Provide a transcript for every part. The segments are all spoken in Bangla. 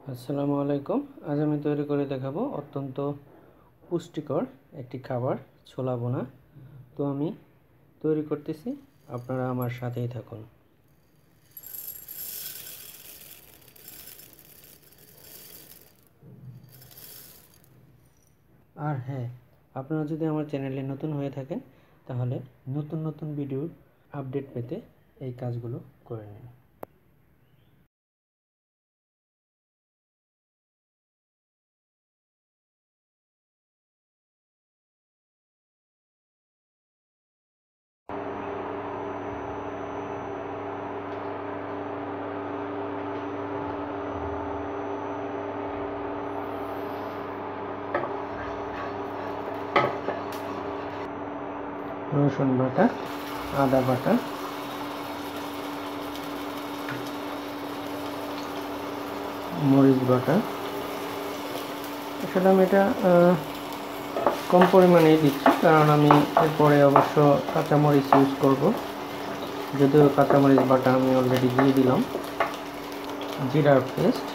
আসসালামু আলাইকুম। আজ আমি তৈরি করে দেখাবো অত্যন্ত পুষ্টিকর একটি খাবার, ছোলা বোনা। তো আমি তৈরি করতেছি, আপনারা আমার সাথেই থাকুন। আর হ্যাঁ, আপনারা যদি আমার চ্যানেলে নতুন হয়ে থাকেন তাহলে নতুন নতুন ভিডিওর আপডেট পেতে এই কাজগুলো করে নিন। রসুন বাটা, আদা বাটা, মরিচ বাটা। আসলে আমি এটা কম পরিমাণেই দিচ্ছি, কারণ আমি এরপরে অবশ্য কাঁচামরিচ ইউজ করব। যদিও কাঁচামরিচ বাটা আমি অলরেডি দিয়ে দিলাম। জিরার পেস্ট,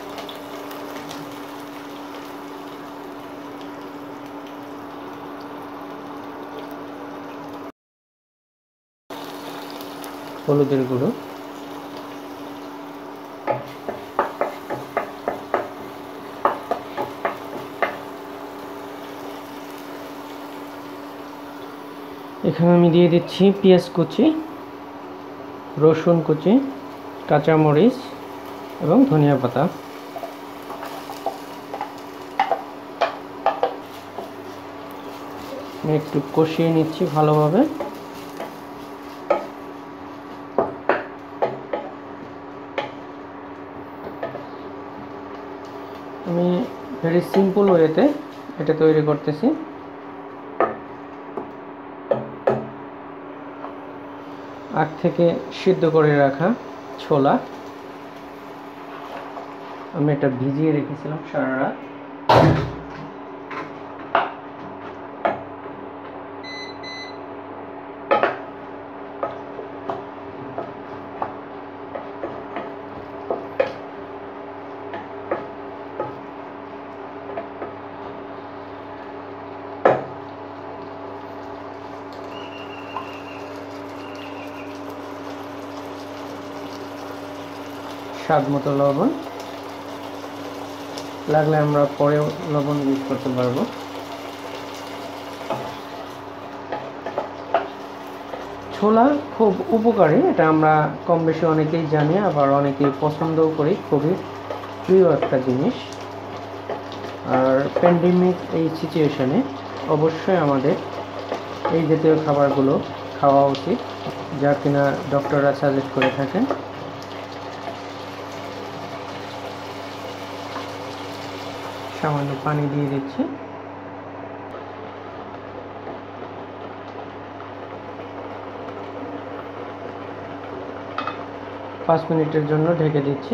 হলুদের গুঁড়ো, এখানে আমি দিয়ে দিচ্ছি পেঁয়াজ কুচি, রসুন কুচি, কাঁচামরিচ এবং ধনিয়া পাতা। আমি একটু কষিয়ে নিচ্ছি ভালোভাবে। আমি ভেরি সিম্পল ওয়েতে এটা তৈরি করতেছি। আগ থেকে সিদ্ধ করে রাখা ছোলা আমি এটা ভিজিয়ে রেখেছিলাম সারা রাত। স্বাদ মতো লবণ, লাগলে আমরা পরেও লবণ ইউজ করতে পারবো। ছোলা খুব উপকারী, এটা আমরা কম বেশি অনেকেই জানি, আবার অনেকেই পছন্দও করি। খুবই প্রিয় একটা জিনিস। আর প্যান্ডেমিক এই সিচুয়েশনে অবশ্যই আমাদের এই জাতীয় খাবারগুলো খাওয়া উচিত, যা কিনা ডক্টররা সাজেস্ট করে থাকেন। সামান্য পানি দিয়ে দিচ্ছি। পাঁচ মিনিটের জন্য ঢেকে দিচ্ছি।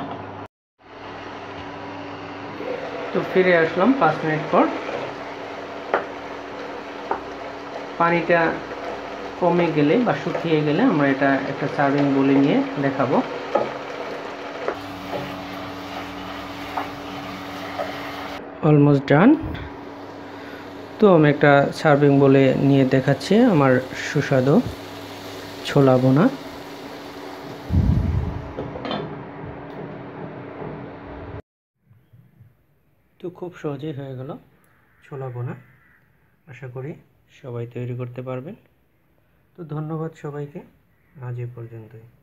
তো ফিরে আসলাম 5 মিনিট পর। পানিটা কমে গেলে বা শুকিয়ে গেলে আমরা এটা একটা সার্ভিং বলে নিয়ে দেখাবো। Almost done. তো আমি একটা সার্ভিং বলে নিয়ে দেখাচ্ছি আমার সুস্বাদু ছোলা বোনা। তো খুব সহজেই হয়ে গেল ছোলা বোনা। আশা করি সবাই তৈরি করতে পারবেন। তো ধন্যবাদ সবাইকে, আজ এ পর্যন্তই।